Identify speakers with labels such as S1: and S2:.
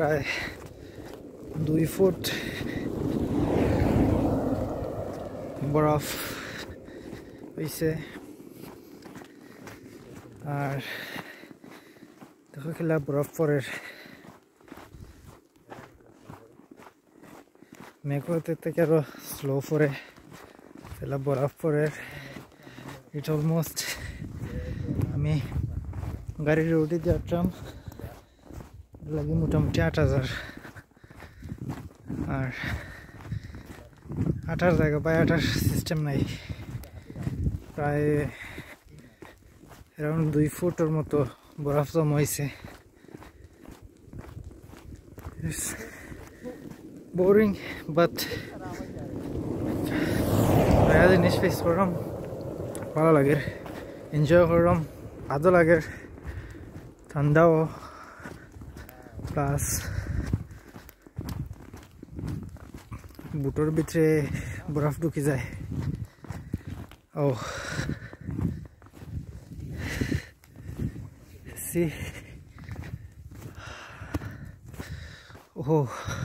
S1: প্রায় 2 ফুট বরফ হয়েছে। আর দেখো খেলা বরফ পরে মেঘতে থেকে আরো স্লো পরে খেলা বরফ পরে। ইট অলমোস্ট আমি গাড়ির উঠে যাচ্ছিলাম লাগে মোটামুটি 8000 আর 80 জায়গা বা 80 সিস্টেম নাই, প্রায় অ্যারাউন্ড 2 ফুটের মতো বরফ জমা হয়েছে। বোরিং বাট নয়া জিনিস ফেস করলাম, ভালো লাগে, এনজয় করলাম, ভালো লাগে, ঠান্ডাও প্লাস বুটোর ভিতরে বরফ ঢুকে যায়। ও সি ও